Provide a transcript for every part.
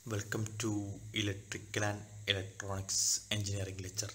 Welcome to Electrical and Electronics Engineering lecture.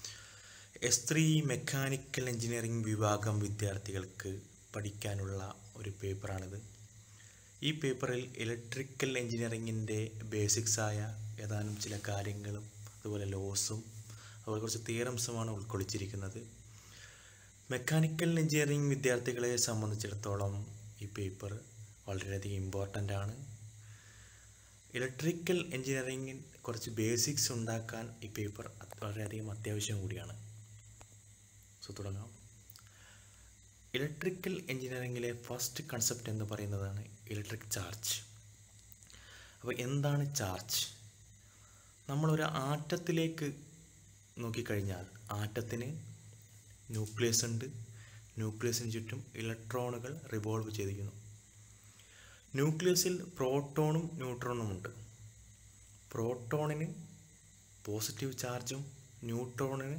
S3 mechanical engineering വിഭാഗം വിദ്യാർത്ഥികൾക്ക് പഠിക്കാനുള്ള ഒരു പേപ്പറാണിത്. ഈ പേപ്പറിൽ ഇലക്ട്രിക്കൽ എഞ്ചിനീയറിംഗിൻ്റെ ബേസിക്സായ ഏതാനും ചില കാര്യങ്ങളും അതുപോലെ ലോസും അതുപോലെ കുറച്ച് തിയറംസുമാണ് ഉൾക്കൊള്ളിച്ചിരിക്കുന്നത്. മെക്കാനിക്കൽ എഞ്ചിനീയറിംഗ് വിദ്യാർത്ഥികളെ സംബന്ധിച്ചിടത്തോളം ഈ പേപ്പർ വളരെയധികം ഇമ്പോർട്ടൻ്റ് ആണ്. ഇലക്ട്രിക്കൽ എഞ്ചിനീയറിംഗിൽ കുറച്ച് ബേസിക്സ് ഉണ്ടാക്കാൻ ഈ പേപ്പർ വളരെയധികം അത്യാവശ്യം കൂടിയാണ്. തുടങ്ങാം. ഇലക്ട്രിക്കൽ എഞ്ചിനീയറിംഗിലെ ഫസ്റ്റ് കൺസെപ്റ്റ് എന്ന് പറയുന്നതാണ് ഇലക്ട്രിക് ചാർജ്. അപ്പോൾ എന്താണ് ചാർജ്? നമ്മളൊരു ആറ്റത്തിലേക്ക് നോക്കിക്കഴിഞ്ഞാൽ ആറ്റത്തിന് ന്യൂക്ലിയസ് ഉണ്ട്. ന്യൂക്ലിയസിന് ചുറ്റും ഇലക്ട്രോണുകൾ റിവോൾവ് ചെയ്തിരിക്കുന്നു. ന്യൂക്ലിയസിൽ പ്രോട്ടോണും ന്യൂട്രോണും ഉണ്ട്. പ്രോട്ടോണിന് പോസിറ്റീവ് ചാർജും ന്യൂട്രോണിന്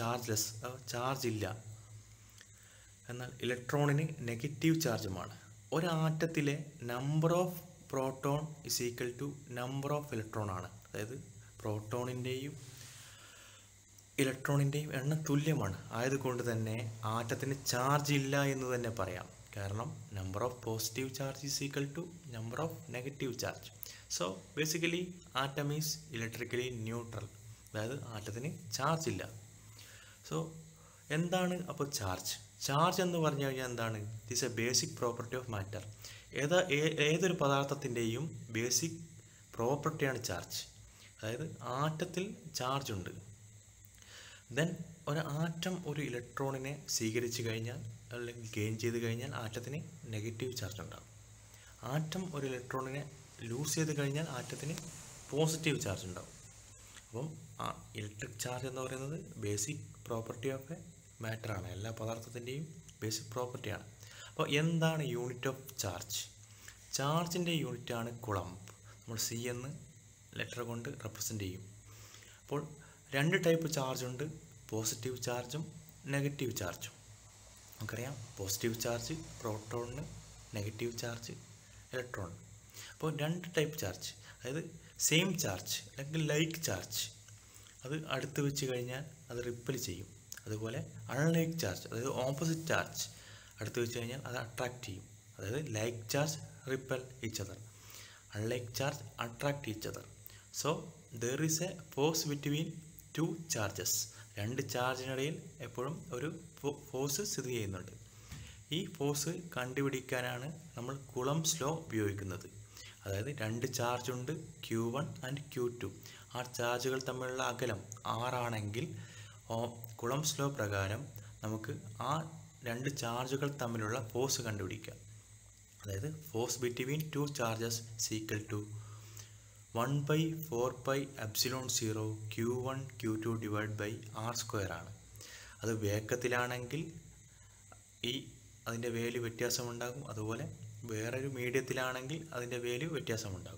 ചാർജ് ഇല്ല. എന്നാൽ ഇലക്ട്രോണിന് നെഗറ്റീവ് ചാർജുമാണ്. ഒരു ആറ്റത്തിലെ number of proton is equal to number of electron ആണ്. അതായത് പ്രോട്ടോണിൻ്റെയും ഇലക്ട്രോണിൻ്റെയും എണ്ണം തുല്യമാണ്. ആയതുകൊണ്ട് തന്നെ ആറ്റത്തിന് ചാർജ് ഇല്ല എന്ന് തന്നെ പറയാം. കാരണം number of positive charge is equal to number of negative charge. So basically atom is electrically neutral. അതായത് ആറ്റത്തിന് ചാർജ് ഇല്ല. സോ എന്താണ് അപ്പോൾ ചാർജ്? ചാർജ് എന്ന് പറഞ്ഞു കഴിഞ്ഞാൽ എന്താണ്? It is a basic property of matter. ഏതൊരു പദാർത്ഥത്തിൻ്റെയും ബേസിക് പ്രോപ്പർട്ടിയാണ് ചാർജ്. അതായത് ആറ്റത്തിൽ ചാർജ് ഉണ്ട്. ദെൻ ഒരു ആറ്റം ഒരു ഇലക്ട്രോണിനെ സ്വീകരിച്ചു കഴിഞ്ഞാൽ അല്ലെങ്കിൽ ഗെയിൻ ചെയ്ത് കഴിഞ്ഞാൽ ആറ്റത്തിന് നെഗറ്റീവ് ചാർജ് ഉണ്ടാകും. ആറ്റം ഒരു ഇലക്ട്രോണിനെ ലൂസ് ചെയ്ത് കഴിഞ്ഞാൽ ആറ്റത്തിന് പോസിറ്റീവ് ചാർജ് ഉണ്ടാകും. അപ്പം ഇലക്ട്രിക് ചാർജ് എന്ന് പറയുന്നത് ബേസിക് പ്രോപ്പർട്ടി ഓഫ് എ മാറ്ററാണ്. എല്ലാ പദാർത്ഥത്തിൻ്റെയും ബേസിക് പ്രോപ്പർട്ടിയാണ്. അപ്പോൾ എന്താണ് യൂണിറ്റ് ഓഫ് ചാർജ്? ചാർജിൻ്റെ യൂണിറ്റാണ് കുളംബ്. നമ്മൾ സി എന്ന് ലെറ്റർ കൊണ്ട് റെപ്രസെൻ്റ് ചെയ്യും. അപ്പോൾ രണ്ട് ടൈപ്പ് ചാർജ് ഉണ്ട്. പോസിറ്റീവ് ചാർജും നെഗറ്റീവ് ചാർജും. നമുക്കറിയാം പോസിറ്റീവ് ചാർജ് പ്രോട്ടോണിന്, നെഗറ്റീവ് ചാർജ് ഇലക്ട്രോണിന്. അപ്പോൾ രണ്ട് ടൈപ്പ് ചാർജ്, അതായത് സെയിം ചാർജ് അല്ലെങ്കിൽ ലൈക്ക് ചാർജ്, അത് അടുത്ത് വെച്ച് കഴിഞ്ഞാൽ അത് റിപ്പൽ ചെയ്യും. അതുപോലെ അൺലൈക്ക് ചാർജ്, അതായത് ഓപ്പോസിറ്റ് ചാർജ് അടുത്ത് വെച്ച് കഴിഞ്ഞാൽ അത് അട്രാക്റ്റ് ചെയ്യും. അതായത് like charge repel each other, unlike charge attract each other. So there is a force between two charges. രണ്ട് ചാർജിനിടയിൽ എപ്പോഴും ഒരു ഫോഴ്സ് സ്ഥിതി ചെയ്യുന്നുണ്ട്. ഈ ഫോഴ്സ് കണ്ടുപിടിക്കാനാണ് നമ്മൾ കുളംബ്സ് ലോ ഉപയോഗിക്കുന്നത്. അതായത് രണ്ട് ചാർജ് ഉണ്ട്, Q1 ആൻഡ് Q2. ആ ചാർജുകൾ തമ്മിലുള്ള അകലം R ആണെങ്കിൽ കുളംബ്സ് ലോ പ്രകാരം നമുക്ക് ആ രണ്ട് ചാർജുകൾ തമ്മിലുള്ള ഫോഴ്സ് കണ്ടുപിടിക്കാം. അതായത് force between two charges equal to 1/4πε0 Q1 Q2 /R² ആണ്. അത് വേഗത്തിലാണെങ്കിൽ അതിൻ്റെ വാല്യൂ വ്യത്യാസമുണ്ടാകും. അതുപോലെ വേറൊരു മീഡിയത്തിലാണെങ്കിൽ അതിൻ്റെ വാല്യൂ വ്യത്യാസമുണ്ടാകും.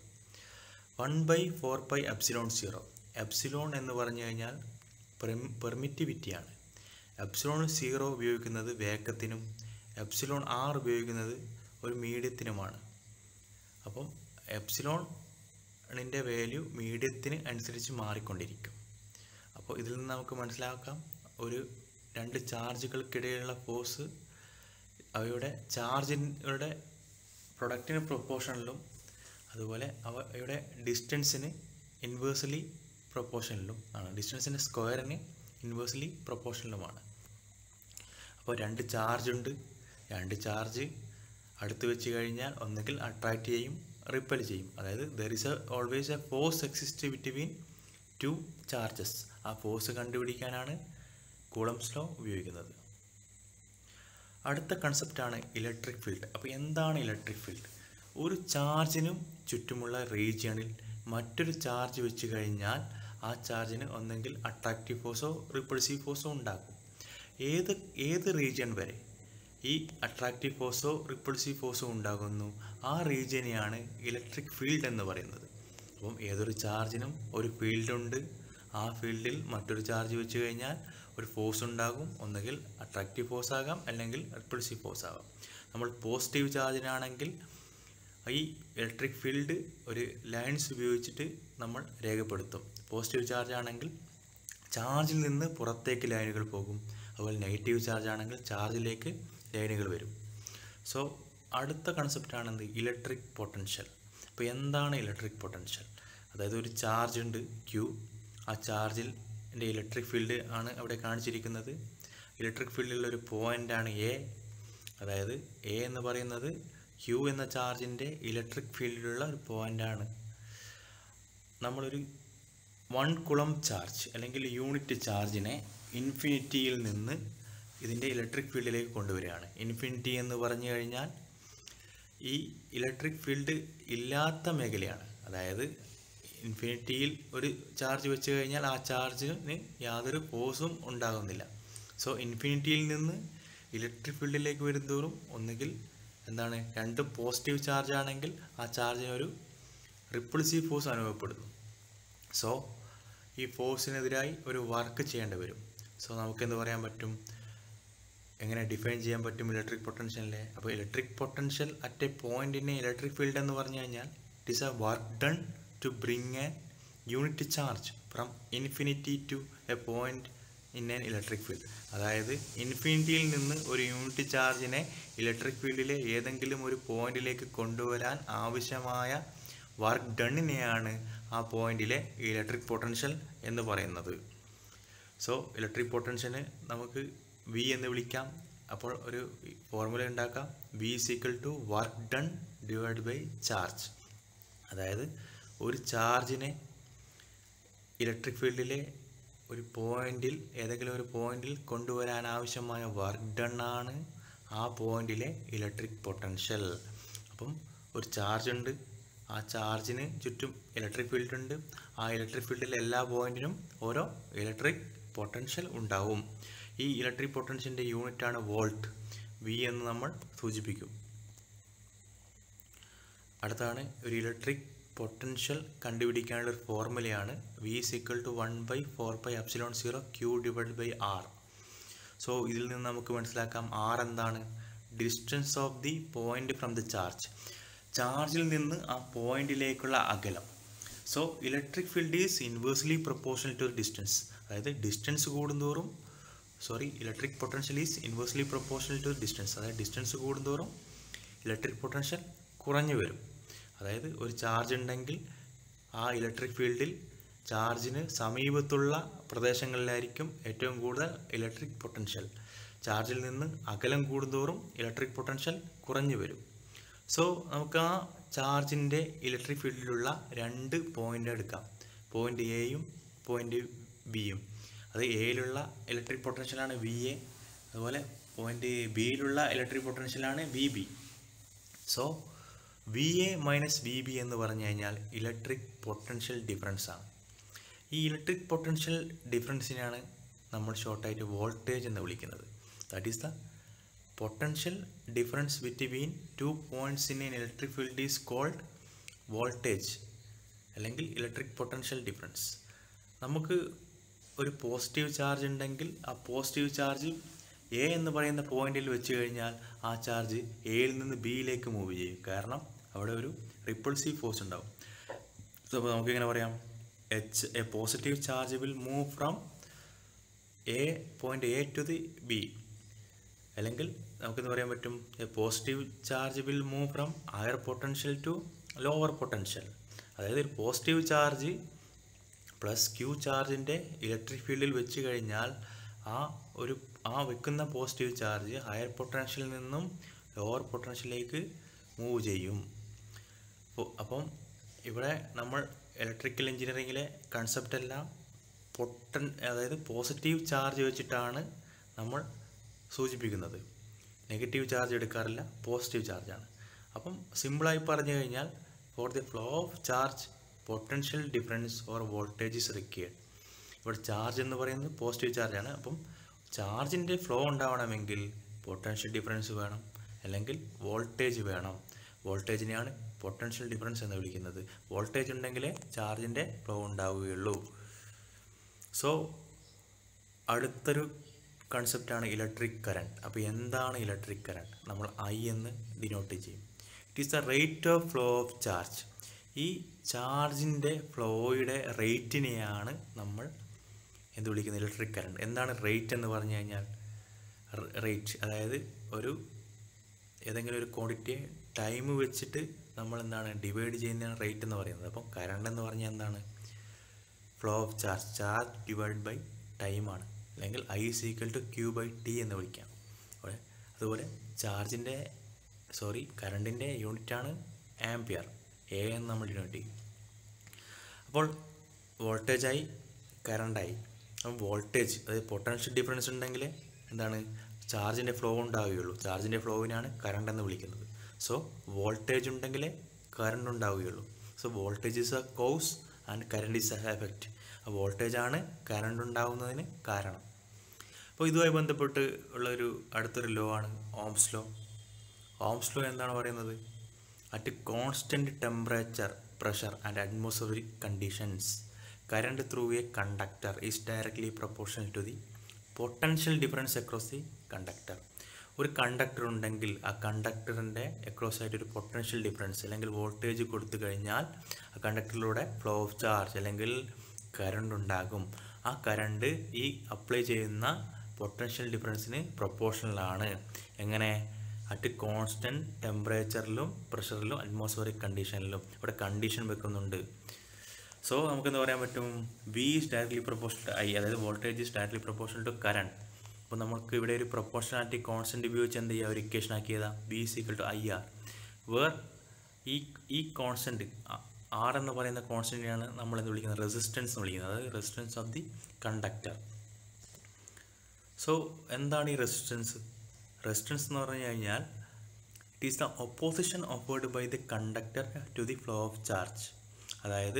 1/4πε0. എപ്സിലോൺ എന്ന് പറഞ്ഞു കഴിഞ്ഞാൽ പെർമിറ്റിവിറ്റിയാണ്. എപ്സിലോൺ 0 ഉപയോഗിക്കുന്നത് വേഗത്തിനും എപ്സിലോൺ R ഉപയോഗിക്കുന്നത് ഒരു മീഡിയത്തിനുമാണ്. അപ്പം എപ്സിലോണിൻ്റെ വാല്യൂ മീഡിയത്തിന് അനുസരിച്ച് മാറിക്കൊണ്ടിരിക്കും. അപ്പോൾ ഇതിൽ നിന്ന് നമുക്ക് മനസ്സിലാക്കാം ഒരു രണ്ട് ചാർജുകൾക്കിടയിലുള്ള ഫോഴ്സ് അവയുടെ ചാർജിൻ്റെ പ്രൊഡക്റ്റിന് പ്രൊപ്പോർഷനിലും അതുപോലെ അവയുടെ ഡിസ്റ്റൻസിന് ഇൻവേഴ്സ്ലി പ്രൊപ്പോർഷനിലും ആണ്. ഡിസ്റ്റൻസിൻ്റെ സ്ക്വയറിന് ഇൻവേഴ്സ്ലി പ്രൊപ്പോർഷനിലുമാണ്. അപ്പോൾ രണ്ട് ചാർജ് ഉണ്ട്. രണ്ട് ചാർജ് അടുത്ത് വെച്ച് കഴിഞ്ഞാൽ ഒന്നുകിൽ അട്രാക്റ്റ് ചെയ്യും, റിപ്പൽ ചെയ്യും. അതായത് there is always a force exist between two charges. ആ ഫോഴ്സ് കണ്ടുപിടിക്കാനാണ് കൂളംബ്സ് ലോ ഉപയോഗിക്കുന്നത്. അടുത്ത കൺസെപ്റ്റാണ് ഇലക്ട്രിക് ഫീൽഡ്. അപ്പോൾ എന്താണ് ഇലക്ട്രിക് ഫീൽഡ്? ഒരു ചാർജിനും ചുറ്റുമുള്ള റീജിയണിൽ മറ്റൊരു ചാർജ് വെച്ച് കഴിഞ്ഞാൽ ആ ചാർജിന് ഒന്നെങ്കിൽ അട്രാക്റ്റീവ് ഫോഴ്സോ റിപ്പൾസീവ് ഫോഴ്സോ ഉണ്ടാക്കും. ഏത് റീജിയൺ വരെ ഈ അട്രാക്റ്റീവ് ഫോഴ്സോ റിപ്പൾസീവ് ഫോഴ്സോ ഉണ്ടാകുന്നു ആ റീജിയനെയാണ് ഇലക്ട്രിക് ഫീൽഡ് എന്ന് പറയുന്നത്. അപ്പം ഏതൊരു ചാർജിനും ഒരു ഫീൽഡുണ്ട്. ആ ഫീൽഡിൽ മറ്റൊരു ചാർജ് വെച്ച് കഴിഞ്ഞാൽ ഒരു ഫോഴ്സ് ഉണ്ടാകും. ഒന്നുകിൽ അട്രാക്റ്റീവ് ഫോഴ്സ് ആകാം അല്ലെങ്കിൽ റിപ്പൾസീവ് ഫോഴ്സ് ആകാം. നമ്മൾ പോസിറ്റീവ് ചാർജിനാണെങ്കിൽ ഈ ഇലക്ട്രിക് ഫീൽഡ് ഒരു ലൈൻസ് ഉപയോഗിച്ചിട്ട് നമ്മൾ രേഖപ്പെടുത്തും. പോസിറ്റീവ് ചാർജ് ആണെങ്കിൽ ചാർജിൽ നിന്ന് പുറത്തേക്ക് ലൈനുകൾ പോകും, അതുപോലെ നെഗറ്റീവ് ചാർജ് ആണെങ്കിൽ ചാർജിലേക്ക് ലൈനുകൾ വരും. സോ അടുത്ത കൺസെപ്റ്റാണ് എന്ത്, ഇലക്ട്രിക് പൊട്ടൻഷ്യൽ. അപ്പോൾ എന്താണ് ഇലക്ട്രിക് പൊട്ടൻഷ്യൽ? അതായത് ഒരു ചാർജ് ഉണ്ട് Q, ആ ചാർജിൽ ഇലക്ട്രിക് ഫീൽഡ് ആണ് അവിടെ കാണിച്ചിരിക്കുന്നത്. ഇലക്ട്രിക് ഫീൽഡിലുള്ള ഒരു പോയിൻ്റാണ് A. അതായത് A എന്ന് പറയുന്നത് Q എന്ന ചാർജിൻ്റെ ഇലക്ട്രിക് ഫീൽഡിലുള്ള ഒരു പോയിൻ്റാണ്. നമ്മളൊരു 1 കുളം ചാർജ് അല്ലെങ്കിൽ യൂണിറ്റ് ചാർജിനെ ഇൻഫിനിറ്റിയിൽ നിന്ന് ഇതിൻ്റെ ഇലക്ട്രിക് ഫീൽഡിലേക്ക് കൊണ്ടുവരികയാണ്. ഇൻഫിനിറ്റി എന്ന് പറഞ്ഞു കഴിഞ്ഞാൽ ഈ ഇലക്ട്രിക് ഫീൽഡ് ഇല്ലാത്ത മേഖലയാണ്. അതായത് ഇൻഫിനിറ്റിയിൽ ഒരു ചാർജ് വെച്ച് കഴിഞ്ഞാൽ ആ ചാർജിന് യാതൊരു ഫോഴ്സും ഉണ്ടാകുന്നില്ല. സോ ഇൻഫിനിറ്റിയിൽ നിന്ന് ഇലക്ട്രിക് ഫീൽഡിലേക്ക് വരുന്തോറും ഒന്നുകിൽ എന്താണ്, രണ്ടും പോസിറ്റീവ് ചാർജ് ആണെങ്കിൽ ആ ചാർജിന് ഒരു റിപ്പൾസീവ് ഫോഴ്സ് അനുഭവപ്പെടുന്നു. സോ ഈ ഫോഴ്സിനെതിരായി ഒരു വർക്ക് ചെയ്യേണ്ടി വരും. സോ നമുക്കെന്ത് പറയാൻ പറ്റും, എങ്ങനെ ഡിഫൈൻ ചെയ്യാൻ പറ്റും ഇലക്ട്രിക് പൊട്ടൻഷ്യലിനെ? അപ്പോൾ electric potential at a point in a electric field എന്ന് പറഞ്ഞു കഴിഞ്ഞാൽ it is a work done to bring a unit charge from infinity to a point in an electric field. അതായത് ഇൻഫിനിറ്റിയിൽ നിന്ന് ഒരു യൂണിറ്റ് ചാർജിനെ ഇലക്ട്രിക് ഫീൽഡിലെ ഏതെങ്കിലും ഒരു പോയിന്റിലേക്ക് കൊണ്ടുവരാൻ ആവശ്യമായ വർക്ക് ഡണ്ണിനെയാണ് ആ പോയിന്റിലെ ഇലക്ട്രിക് പൊട്ടൻഷ്യൽ എന്ന് പറയുന്നത്. സോ ഇലക്ട്രിക് പൊട്ടൻഷ്യന് നമുക്ക് V എന്ന് വിളിക്കാം. അപ്പോൾ ഒരു ഫോർമുല ഉണ്ടാക്കാം, V is equal to work done divide by charge. അതായത് ഒരു ചാർജിനെ ഇലക്ട്രിക് ഫീൽഡിലെ ഒരു പോയിന്റിൽ, ഏതെങ്കിലും ഒരു പോയിന്റിൽ കൊണ്ടുവരാൻ ആവശ്യമായ വർക്ക് ഡൺ ആണ് ആ പോയിന്റിലെ ഇലക്ട്രിക് പൊട്ടൻഷ്യൽ. അപ്പം ഒരു ചാർജ് ഉണ്ട്, ആ ചാർജിന് ചുറ്റും ഇലക്ട്രിക് ഫീൽഡ് ഉണ്ട്. ആ ഇലക്ട്രിക് ഫീൽഡിലെ എല്ലാ പോയിന്റിനും ഓരോ ഇലക്ട്രിക് പൊട്ടൻഷ്യൽ ഉണ്ടാവും. ഈ ഇലക്ട്രിക് പൊട്ടൻഷ്യലിൻ്റെ യൂണിറ്റാണ് വോൾട്ട്. V എന്ന് നമ്മൾ സൂചിപ്പിക്കും. അടുത്താണ് ഒരു ഇലക്ട്രിക് പൊട്ടൻഷ്യൽ കണ്ടുപിടിക്കാനുള്ള ഒരു ഫോർമുലയാണ് V is equal to 1/4πε0 Q divided by R. So ഇതിൽ നിന്ന് നമുക്ക് മനസ്സിലാക്കാം R എന്താണ്, distance of the point from the charge. ചാർജിൽ നിന്ന് ആ പോയിന്റിലേക്കുള്ള അകലം. So electric field is inversely proportional to distance. അതായത് ഡിസ്റ്റൻസ് കൂടുന്തോറും electric potential is inversely proportional to distance. അതായത് ഡിസ്റ്റൻസ് കൂടുന്തോറും ഇലക്ട്രിക് പൊട്ടൻഷ്യൽ കുറഞ്ഞു വരും. അതായത് ഒരു ചാർജ് ഉണ്ടെങ്കിൽ ആ ഇലക്ട്രിക് ഫീൽഡിൽ ചാർജിന് സമീപത്തുള്ള പ്രദേശങ്ങളിലായിരിക്കും ഏറ്റവും കൂടുതൽ ഇലക്ട്രിക് പൊട്ടൻഷ്യൽ. ചാർജിൽ നിന്ന് അകലം കൂടുന്തോറും ഇലക്ട്രിക് പൊട്ടൻഷ്യൽ കുറഞ്ഞു വരും. സോ നമുക്ക് ആ ചാർജിൻ്റെ ഇലക്ട്രിക് ഫീൽഡിലുള്ള രണ്ട് പോയിൻ്റ് എടുക്കാം, പോയിൻ്റ് എയും പോയിൻ്റ് ബിയും. അത് എയിലുള്ള ഇലക്ട്രിക് പൊട്ടൻഷ്യലാണ് VA, അതുപോലെ പോയിൻ്റ് ബിയിലുള്ള ഇലക്ട്രിക് പൊട്ടൻഷ്യലാണ് VB. So VA minus VB എന്ന് പറഞ്ഞു കഴിഞ്ഞാൽ ഇലക്ട്രിക് പൊട്ടൻഷ്യൽ ഡിഫറൻസ് ആണ്. ഈ ഇലക്ട്രിക് പൊട്ടൻഷ്യൽ ഡിഫറൻസിനെയാണ് നമ്മൾ ഷോർട്ടായിട്ട് വോൾട്ടേജ് എന്ന് വിളിക്കുന്നത്. That is the potential difference between 2 points in an electric field is called voltage അല്ലെങ്കിൽ ഇലക്ട്രിക് പൊട്ടൻഷ്യൽ ഡിഫറൻസ്. നമുക്ക് ഒരു പോസിറ്റീവ് ചാർജ് ഉണ്ടെങ്കിൽ ആ പോസിറ്റീവ് ചാർജ് A എന്ന് പറയുന്ന പോയിന്റിൽ വെച്ച് കഴിഞ്ഞാൽ ആ ചാർജ് എയിൽ നിന്ന് ബിയിലേക്ക് മൂവ് ചെയ്യും. കാരണം അവിടെ ഒരു റിപ്പൾസീവ് ഫോഴ്സ് ഉണ്ടാവും. സോ അപ്പോൾ നമുക്കിങ്ങനെ പറയാം, a positive charge will move from point A to the B. അല്ലെങ്കിൽ നമുക്കെന്ന് പറയാൻ പറ്റും, a positive charge will move from higher potential to lower potential. അതായത് ഒരു പോസിറ്റീവ് ചാർജ് പ്ലസ് Q ചാർജിൻ്റെ ഇലക്ട്രിക് ഫീൽഡിൽ വെച്ച് കഴിഞ്ഞാൽ ആ വെക്കുന്ന പോസിറ്റീവ് ചാർജ് ഹയർ പൊട്ടൻഷ്യലിൽ നിന്നും ലോവർ പൊട്ടൻഷ്യലിലേക്ക് മൂവ് ചെയ്യും. അപ്പം ഇവിടെ നമ്മൾ ഇലക്ട്രിക്കൽ എഞ്ചിനീയറിങ്ങിലെ കൺസെപ്റ്റ് എല്ലാം അതായത് പോസിറ്റീവ് ചാർജ് വെച്ചിട്ടാണ് നമ്മൾ സൂചിപ്പിക്കുന്നത്. നെഗറ്റീവ് ചാർജ് എടുക്കാറില്ല, പോസിറ്റീവ് ചാർജാണ്. അപ്പം സിമ്പിളായി പറഞ്ഞു കഴിഞ്ഞാൽ for the flow of charge potential difference or voltage is required. ഇവിടെ ചാർജ് എന്ന് പറയുന്നത് പോസിറ്റീവ് ചാർജാണ്. അപ്പം ചാർജിൻ്റെ ഫ്ലോ ഉണ്ടാവണമെങ്കിൽ പൊട്ടൻഷ്യൽ ഡിഫറൻസ് വേണം, അല്ലെങ്കിൽ വോൾട്ടേജ് വേണം. വോൾട്ടേജിനെയാണ് പൊട്ടൻഷ്യൽ ഡിഫറൻസ് എന്ന് വിളിക്കുന്നത്. വോൾട്ടേജ് ഉണ്ടെങ്കിലേ ചാർജിൻ്റെ ഫ്ലോ ഉണ്ടാവുകയുള്ളൂ. സോ അടുത്തൊരു കൺസെപ്റ്റാണ് ഇലക്ട്രിക് കറണ്ട്. അപ്പോൾ എന്താണ് ഇലക്ട്രിക് കറണ്ട്? നമ്മൾ I എന്ന് ഡിനോട്ട് ചെയ്യും. It is the rate of flow of charge. ഈ ചാർജിൻ്റെ ഫ്ലോയുടെ റേറ്റിനെയാണ് നമ്മൾ എന്ത് വിളിക്കുന്നത്? Electric current. എന്താണ് റേറ്റ് എന്ന് പറഞ്ഞു കഴിഞ്ഞാൽ? റേറ്റ് അതായത് ഏതെങ്കിലും ഒരു ക്വാണ്ടിറ്റിയെ ടൈം വെച്ചിട്ട് നമ്മൾ എന്താണ് ഡിവൈഡ് ചെയ്യുന്നതാണ് റേറ്റ് എന്ന് പറയുന്നത്. അപ്പം കറണ്ട് എന്ന് പറഞ്ഞാൽ എന്താണ്? Flow of charge divide by ടൈമാണ്, അല്ലെങ്കിൽ I is equal to Q/T എന്ന് വിളിക്കാം. അതുപോലെ കറണ്ടിൻ്റെ യൂണിറ്റാണ് ആംപിയർ, A എന്ന് നമ്മൾ യൂണിറ്റ് ചെയ്യും. അപ്പോൾ വോൾട്ടേജായി കറണ്ടായി. അപ്പം വോൾട്ടേജ് അതായത് പൊട്ടൻഷ്യൽ ഡിഫറൻസ് ഉണ്ടെങ്കിൽ എന്താണ്? ചാർജിൻ്റെ ഫ്ലോ ഉണ്ടാവുകയുള്ളൂ. ചാർജിൻ്റെ ഫ്ലോവിനാണ് കറണ്ട് എന്ന് വിളിക്കുന്നത്. സോ വോൾട്ടേജ് ഉണ്ടെങ്കിലേ കറണ്ട് ഉണ്ടാവുകയുള്ളൂ. So voltage is a cause and current is a effect. വോൾട്ടേജാണ് കറണ്ട് ഉണ്ടാവുന്നതിന് കാരണം. അപ്പോൾ ഇതുമായി ബന്ധപ്പെട്ട് ഉള്ളൊരു അടുത്തൊരു ലോ ആണ് ഓംസ് ലോ. ഓംസ് ലോ എന്താണ് പറയുന്നത്? At constant temperature, pressure and atmospheric conditions current through a conductor is directly proportional to the potential difference across the conductor. ഒരു കണ്ടക്ടർ ഉണ്ടെങ്കിൽ ആ കണ്ടക്ടറിൻ്റെ അക്രോസ് ആയിട്ട് ഒരു പൊട്ടൻഷ്യൽ ഡിഫറൻസ് അല്ലെങ്കിൽ വോൾട്ടേജ് കൊടുത്തു കഴിഞ്ഞാൽ ആ കണ്ടക്ടറിലൂടെ ഫ്ലോ ഓഫ് ചാർജ് അല്ലെങ്കിൽ കറണ്ട് ഉണ്ടാകും. ആ കറണ്ട് ഈ അപ്ലൈ ചെയ്യുന്ന പൊട്ടൻഷ്യൽ ഡിഫറൻസിന് പ്രൊപ്പോർഷണലാണ്. എങ്ങനെ? അറ്റ് കോൺസ്റ്റൻറ്റ് ടെമ്പറേച്ചറിലും പ്രഷറിലും അറ്റ്മോസ്ഫിയറിക് കണ്ടീഷനിലും. ഇവിടെ കണ്ടീഷൻ വെക്കുന്നുണ്ട്. സോ നമുക്കെന്ത് പറയാൻ പറ്റും? V is directly proportional to I, അതായത് voltage is directly proportional to current. അപ്പോൾ നമുക്ക് ഇവിടെ ഒരു പ്രൊപ്പോർഷണാലിറ്റി കോൺസ്റ്റൻറ്റ് ഉപയോഗിച്ച് എന്ത് ചെയ്യുക? ഒരു ഇക്വേഷൻ ആക്കിയതാ V is equal to IR, where ഈ കോൺസ്റ്റൻറ്റ് R എന്ന് പറയുന്ന കോൺസ്റ്റൻറ്റിനെയാണ് നമ്മൾ എന്ത് വിളിക്കുന്നത്? റെസിസ്റ്റൻസ് എന്ന് വിളിക്കുന്നത്. അതായത് resistance of the conductor. So എന്താണ് ഈ റെസിസ്റ്റൻസ്? റെസിസ്റ്റൻസ് എന്ന് പറഞ്ഞു കഴിഞ്ഞാൽ it is the opposition offered by the conductor to the flow of charge. അതായത്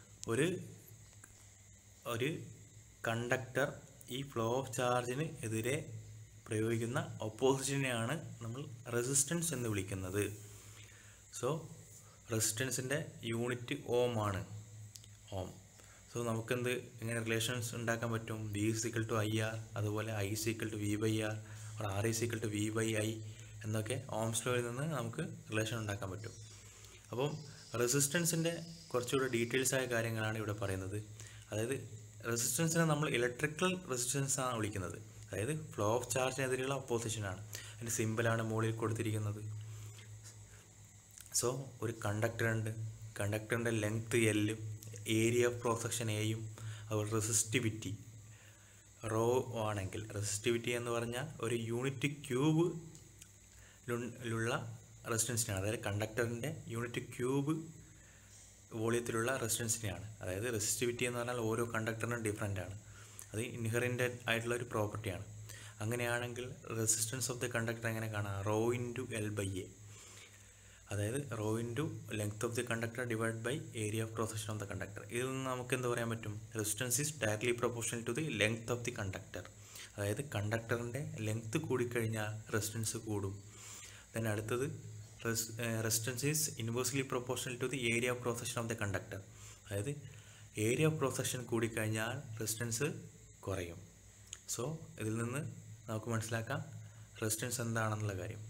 ഒരു കണ്ടക്ടർ ഈ ഫ്ലോ ഓഫ് ചാർജിന് എതിരെ പ്രയോഗിക്കുന്ന ഒപ്പോസിഷനെയാണ് നമ്മൾ റെസിസ്റ്റൻസ് എന്ന് വിളിക്കുന്നത്. സോ റെസിസ്റ്റൻസിൻ്റെ യൂണിറ്റ് ഓം ആണ്, ഓം. സോ നമുക്കെന്ത് എങ്ങനെ റിലേഷൻസ് ഉണ്ടാക്കാൻ പറ്റും? V is equal to IR, അതുപോലെ I is equal to V/R, R is equal to V/I എന്നൊക്കെ ഓംസ് ലോയിൽ നിന്ന് നമുക്ക് റിലേഷൻ ഉണ്ടാക്കാൻ പറ്റും. അപ്പം റെസിസ്റ്റൻസിൻ്റെ കുറച്ചുകൂടെ ഡീറ്റെയിൽസ് ആയ കാര്യങ്ങളാണ് ഇവിടെ പറയുന്നത്. അതായത് റെസിസ്റ്റൻസിനെ നമ്മൾ ഇലക്ട്രിക്കൽ റെസിസ്റ്റൻസ് ആണ് വിളിക്കുന്നത്. അതായത് ഫ്ലോ ഓഫ് ചാർജിനെതിരെയുള്ള ഒപ്പോസിഷനാണ്. അതിൻ്റെ സിമ്പിളാണ് മുകളിൽ കൊടുത്തിരിക്കുന്നത്. സോ ഒരു കണ്ടക്ടറുണ്ട്, കണ്ടക്ടറിൻ്റെ length L, area of cross section Aയും, അതുപോലെ റെസിസ്റ്റിവിറ്റി റോ ആണെങ്കിൽ, റെസിസ്റ്റിവിറ്റി എന്ന് പറഞ്ഞാൽ ഒരു യൂണിറ്റ് ക്യൂബിലുള്ള റെസിസ്റ്റൻസിനാണ്. അതായത് കണ്ടക്ടറിൻ്റെ യൂണിറ്റ് ക്യൂബ് വോളിയത്തിലുള്ള റെസിസ്റ്റൻസിനെയാണ്. അതായത് റെസിസ്റ്റിവിറ്റി എന്ന് പറഞ്ഞാൽ ഓരോ കണ്ടക്ടറിനും ഡിഫറെൻ്റ് ആണ്. അത് ഇൻഹെറൻ്റ് ആയിട്ടുള്ള ഒരു പ്രോപ്പർട്ടിയാണ്. അങ്ങനെയാണെങ്കിൽ റെസിസ്റ്റൻസ് ഓഫ് ദി കണ്ടക്ടർ എങ്ങനെ കാണാം? റോ ഇൻറ്റു L/A, അതായത് rho into length of the conductor divide by area of cross section of the conductor. ഇതിൽ നിന്ന് നമുക്ക് എന്ത് പറയാൻ പറ്റും? Resistance is directly proportional to the length of the conductor. അതായത് കണ്ടക്ടറിൻ്റെ ലെങ്ത്ത് കൂടിക്കഴിഞ്ഞാൽ റെസിസ്റ്റൻസ് കൂടും. ദെൻ അടുത്തത് resistance is inversely proportional to the area of cross section of the conductor. അതായത് ഏരിയ ഓഫ് ക്രോസ് സെക്ഷൻ കൂടിക്കഴിഞ്ഞാൽ റെസിസ്റ്റൻസ് കുറയും. So ഇതിൽ നിന്ന് നമുക്ക് മനസ്സിലാക്കാം റെസിസ്റ്റൻസ് എന്താണെന്നുള്ള കാര്യം.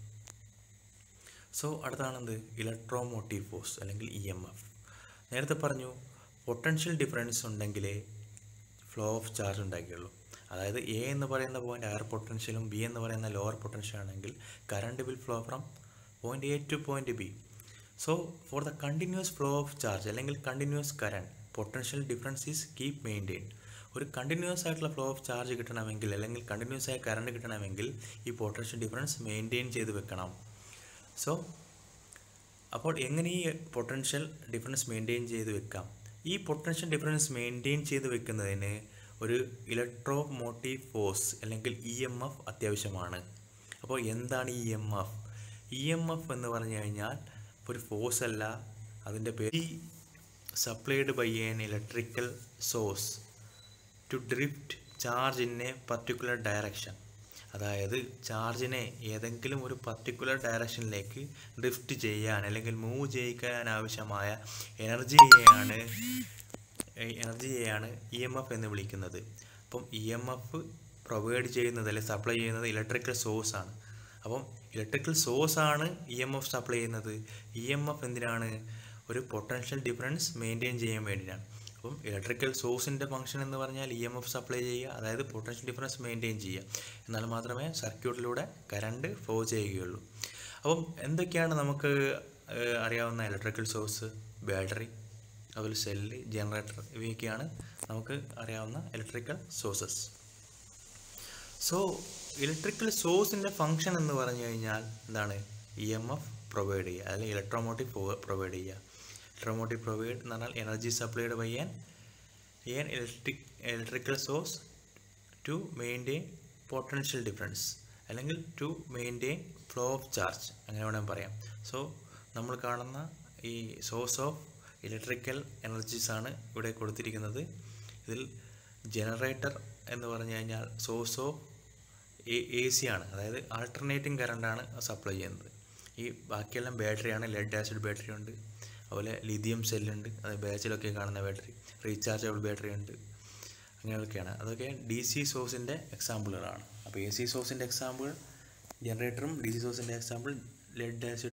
സോ അടുത്താണെന്ത്? ഇലക്ട്രോമോട്ടീവ് ഫോഴ്സ് അല്ലെങ്കിൽ EMF. നേരത്തെ പറഞ്ഞു പൊട്ടൻഷ്യൽ ഡിഫറൻസ് ഉണ്ടെങ്കിലേ ഫ്ലോ ഓഫ് ചാർജ് ഉണ്ടാക്കിയുള്ളൂ. അതായത് A എന്ന് പറയുന്ന പോയിൻ്റ് ഹയർ പൊട്ടൻഷ്യലും B എന്ന് പറയുന്ന ലോവർ പൊട്ടൻഷ്യൽ ആണെങ്കിൽ current will flow from point A to point B. So for the continuous flow of charge അല്ലെങ്കിൽ continuous current potential difference is keep maintain. ഒരു continuous ആയിട്ടുള്ള ഫ്ലോ ഓഫ് ചാർജ് കിട്ടണമെങ്കിൽ അല്ലെങ്കിൽ continuous ആയ current കിട്ടണമെങ്കിൽ ഈ potential difference maintain ചെയ്ത് വെക്കണം. സോ അപ്പോൾ എങ്ങനെ ഈ പൊട്ടൻഷ്യൽ ഡിഫറൻസ് മെയിൻറ്റെയിൻ ചെയ്ത് വെക്കാം? ഈ പൊട്ടൻഷ്യൽ ഡിഫറൻസ് മെയിൻറ്റെയിൻ ചെയ്ത് വെക്കുന്നതിന് ഒരു ഇലക്ട്രോമോട്ടീവ് ഫോഴ്സ് അല്ലെങ്കിൽ EMF അത്യാവശ്യമാണ്. അപ്പോൾ എന്താണ് EMF? EMF എന്ന് പറഞ്ഞു കഴിഞ്ഞാൽ ഒരു ഫോഴ്സ് അല്ല, അതിൻ്റെ പേര് supplied by an electrical source to drift charge in a particular direction. അതായത് ചാർജിനെ ഏതെങ്കിലും ഒരു പർട്ടിക്കുലർ ഡയറക്ഷനിലേക്ക് ഡ്രിഫ്റ്റ് ചെയ്യാൻ അല്ലെങ്കിൽ മൂവ് ചെയ്യിക്കാൻ ആവശ്യമായ എനർജിയെയാണ് EMF എന്ന് വിളിക്കുന്നത്. അപ്പം EMF പ്രൊവൈഡ് ചെയ്യുന്നത് അല്ലെങ്കിൽ സപ്ലൈ ചെയ്യുന്നത് ഇലക്ട്രിക്കൽ സോഴ്സാണ്. അപ്പം ഇലക്ട്രിക്കൽ സോഴ്സ് ആണ് ഇ എം എഫ് സപ്ലൈ ചെയ്യുന്നത്. ഇ എം എഫ് എന്തിനാണ്? ഒരു പൊട്ടൻഷ്യൽ ഡിഫറൻസ് മെയിൻറ്റെയിൻ ചെയ്യാൻ വേണ്ടിയിട്ടാണ്. അപ്പം ഇലക്ട്രിക്കൽ സോഴ്സിൻ്റെ ഫംഗ്ഷൻ എന്ന് പറഞ്ഞാൽ ഇ എം എഫ് സപ്ലൈ ചെയ്യുക, അതായത് പൊട്ടൻഷ്യൽ ഡിഫറൻസ് മെയിൻറ്റെയിൻ ചെയ്യുക. എന്നാൽ മാത്രമേ സർക്യൂട്ടിലൂടെ കറണ്ട് ഫ്ലോ ചെയ്യുകയുള്ളൂ. അപ്പം എന്തൊക്കെയാണ് നമുക്ക് അറിയാവുന്ന ഇലക്ട്രിക്കൽ സോഴ്സ്? ബാറ്ററി, അതുപോലെ സെല്ല്, ജനറേറ്റർ, ഇവയൊക്കെയാണ് നമുക്ക് അറിയാവുന്ന ഇലക്ട്രിക്കൽ സോഴ്സസ്. സോ ഇലക്ട്രിക്കൽ സോഴ്സിൻ്റെ ഫംഗ്ഷൻ എന്ന് പറഞ്ഞു കഴിഞ്ഞാൽ എന്താണ്? ഇ എം എഫ് പ്രൊവൈഡ് ചെയ്യുക, അല്ലെങ്കിൽ ഇലക്ട്രോമോട്ടീവ് പ്രൊവൈഡ് ചെയ്യുക. ഇലക്ട്രോമോട്ടീവ് പ്രൊവൈഡ് എന്ന് പറഞ്ഞാൽ energy supplied by an electrical source to maintain potential difference, അല്ലെങ്കിൽ to maintain flow of charge, അങ്ങനെ വേണമെങ്കിൽ പറയാം. സോ നമ്മൾ കാണുന്ന ഈ സോഴ്സ് ഓഫ് ഇലക്ട്രിക്കൽ എനർജീസ് ആണ് ഇവിടെ കൊടുത്തിരിക്കുന്നത്. ഇതിൽ ജനറേറ്റർ എന്ന് പറഞ്ഞു കഴിഞ്ഞാൽ സോഴ്സ് ഓഫ് എ സി ആണ്, അതായത് ആൾട്ടർനേറ്റിംഗ് കറണ്ടാണ് സപ്ലൈ ചെയ്യുന്നത്. ഈ ബാക്കിയെല്ലാം ബാറ്ററിയാണ്. ലെഡ് ആസിഡ് ബാറ്ററി ഉണ്ട്, അതുപോലെ ലിഥിയം സെല്ലുണ്ട്, അത് ബാച്ചിലൊക്കെ കാണുന്ന ബാറ്ററി, റീചാർജബിൾ ബാറ്ററി ഉണ്ട്, അങ്ങനെയൊക്കെയാണ്. അതൊക്കെ ഡി സി സോഴ്സിൻ്റെ എക്സാമ്പിളുകളാണ്. അപ്പോൾ എ സി സോഴ്സിൻ്റെ എക്സാമ്പിൾ ജനറേറ്ററും, ഡി സി സോഴ്സിൻ്റെ എക്സാമ്പിൾ ലെഡ് ആസിഡ്